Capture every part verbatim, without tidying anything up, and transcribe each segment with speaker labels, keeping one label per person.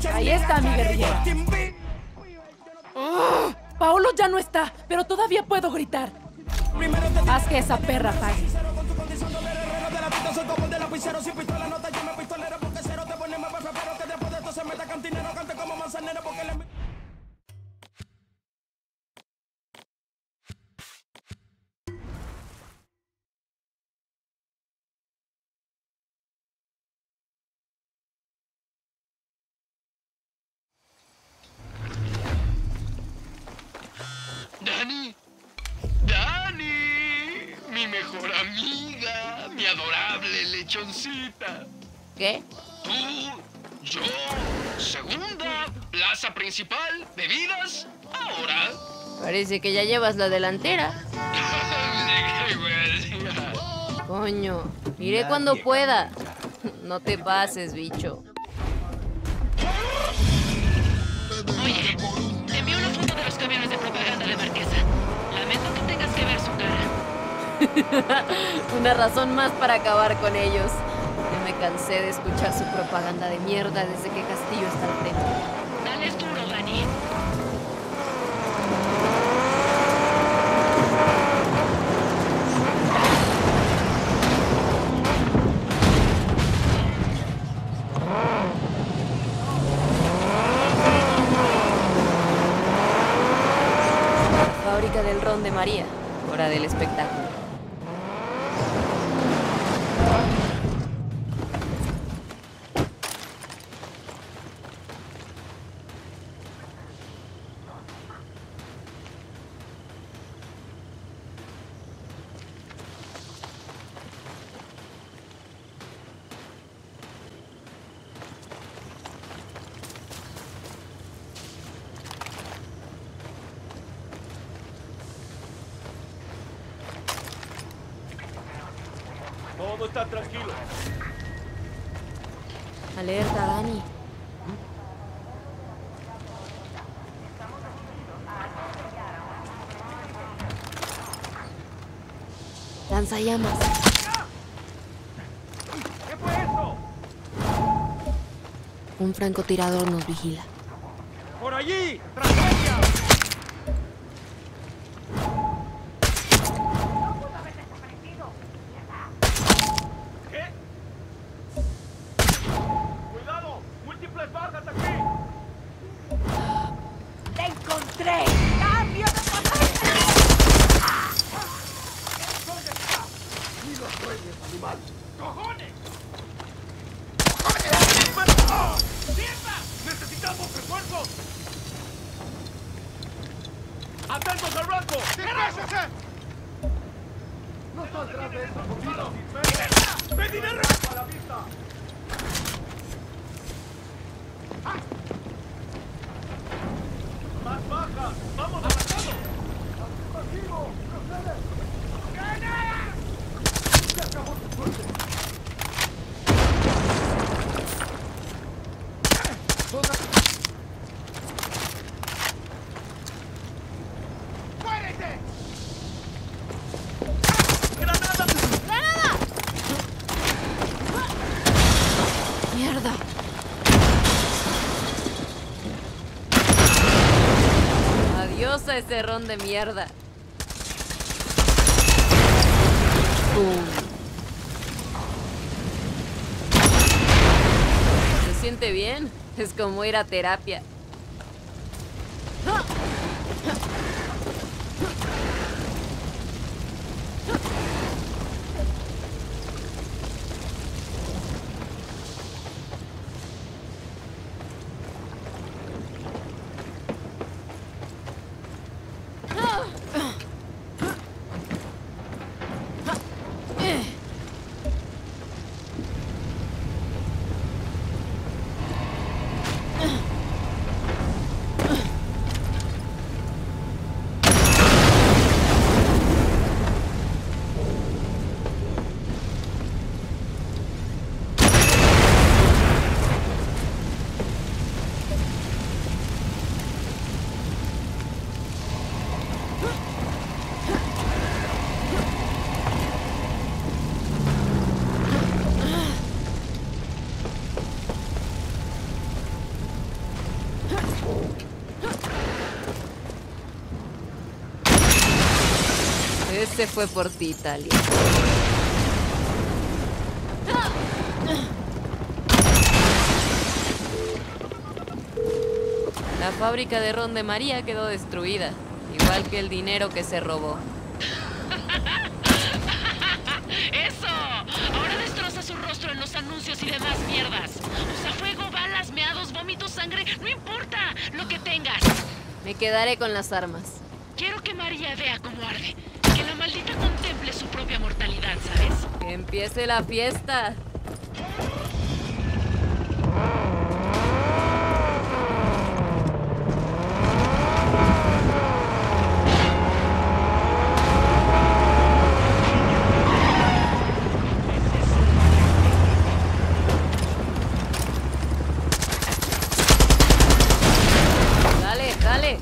Speaker 1: Ahí está mi guerrillera. ¡Oh! Paolo ya no está, pero todavía puedo gritar. Haz que esa perra pague.
Speaker 2: ¡Dani! ¡Dani! Mi mejor amiga, mi adorable lechoncita.
Speaker 3: ¿Qué?
Speaker 2: Tú, yo, segunda, plaza principal, bebidas, ahora.
Speaker 3: Parece que ya llevas la delantera.
Speaker 2: ¿Qué voy a decir?
Speaker 3: Coño, iré cuando pueda. No te pases, bicho.
Speaker 4: Oye, te envío una foto de los camiones de propaganda de Marquesa. Lamento que tengas que ver su cara.
Speaker 3: Una razón más para acabar con ellos. Ya me cansé de escuchar su propaganda de mierda desde que Castillo está al frente.
Speaker 4: Dales duro, Dani.
Speaker 3: Fábrica del ron de María. Hora del espectáculo.
Speaker 5: Todo está tranquilo.
Speaker 3: Alerta, Dani. Lanzallamas.
Speaker 5: ¿Qué fue eso?
Speaker 3: Un francotirador nos vigila.
Speaker 5: ¡Por allí! ¡Tragedia! ¿Qué? ¡Cuidado! ¡Múltiples bajas aquí!
Speaker 1: ¡Te encontré! ¡Cambio de pasaje!
Speaker 5: ¿Dónde está? ¡Ni los sueños, animal! ¡Cojones! ¡Tienda! ¡Necesitamos refuerzos! ¡Atentos al blanco! ¡Regrésese! ¡No saldrás de eso, conmigo! ¡Pediré refuerzo a la vista! ¡Ah! ¡Más bajas! ¡Vamos avanzando! ¡Pasivo! ¡Procede! ¡Gana! ¡Se acabó tu suerte! ¡Muérete! ¡Granada!
Speaker 3: ¡Granada! ¡Mierda! Adiós a ese ron de mierda. ¡Pum! ¿Se siente bien? Es como ir a terapia. Ese fue por ti, Talia. La fábrica de ron de María quedó destruida, igual que el dinero que se robó.
Speaker 4: ¡Eso! Ahora destroza su rostro en los anuncios y demás mierdas. Usa fuego, balas, meados, vómitos, sangre. No importa lo que tengas.
Speaker 3: Me quedaré con las armas.
Speaker 4: Quiero que María vea cómo arde. Que la maldita contemple su propia mortalidad, ¿sabes?
Speaker 3: ¡Que empiece la fiesta! Dale, dale.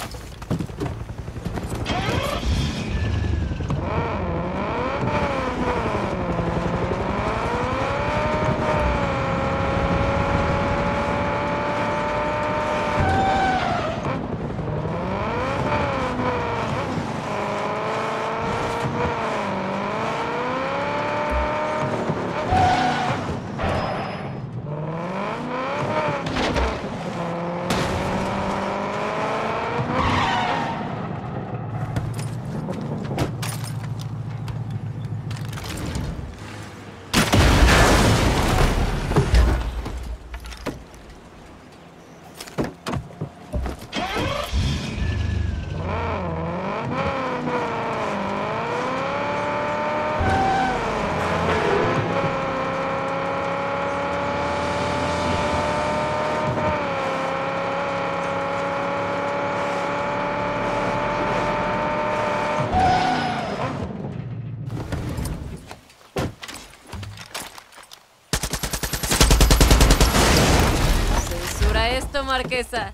Speaker 3: Esto, Marquesa.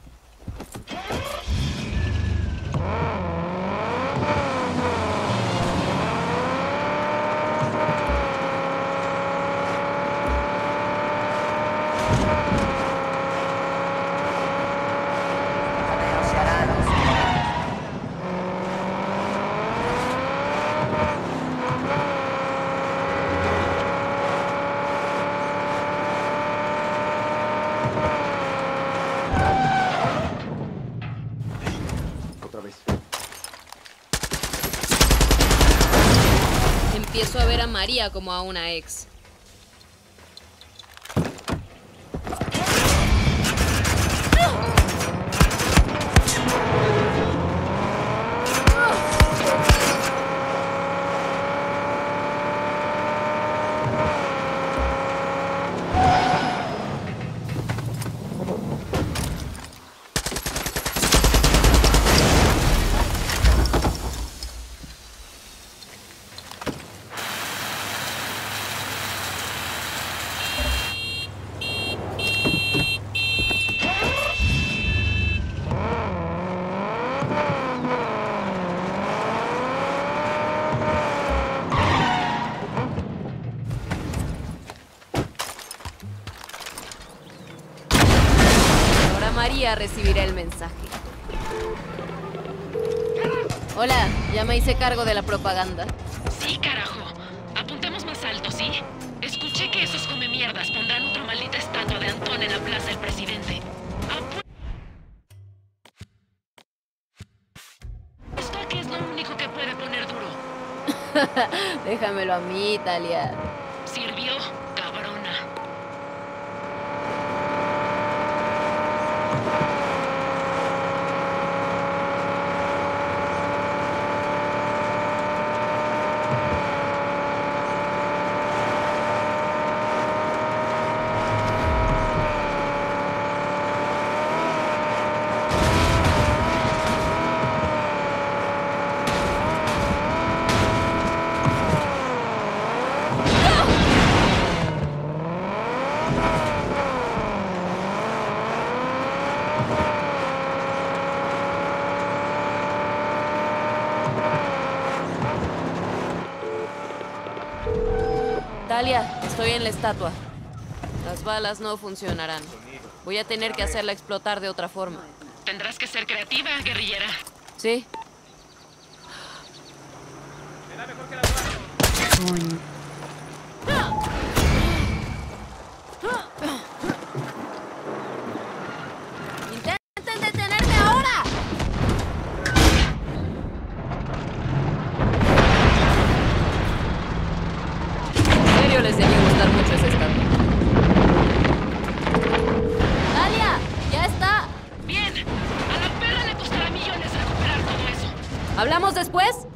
Speaker 3: Empiezo a ver a María como a una ex. María recibirá el mensaje. Hola, ya me hice cargo de la propaganda.
Speaker 4: Sí, carajo. Apuntemos más alto, ¿sí? Escuché que esos come mierdas pondrán otra maldita estatua de Antón en la plaza del presidente. Apu Esto aquí es lo único que puede poner duro.
Speaker 3: Déjamelo a mí, Talia.
Speaker 4: Sirvió, cabrona.
Speaker 3: Talia, estoy en la estatua. Las balas no funcionarán. Voy a tener que hacerla explotar de otra forma.
Speaker 4: Tendrás que ser creativa, guerrillera.
Speaker 3: ¿Sí?
Speaker 5: mejor que la tuya.
Speaker 3: Coño. ¡Intenten detenerme ahora! En serio les debía gustar mucho ese estatua. ¡Dalia! ¡Ya está!
Speaker 4: Bien, a la perra le costará millones recuperar todo eso.
Speaker 3: ¿Hablamos después?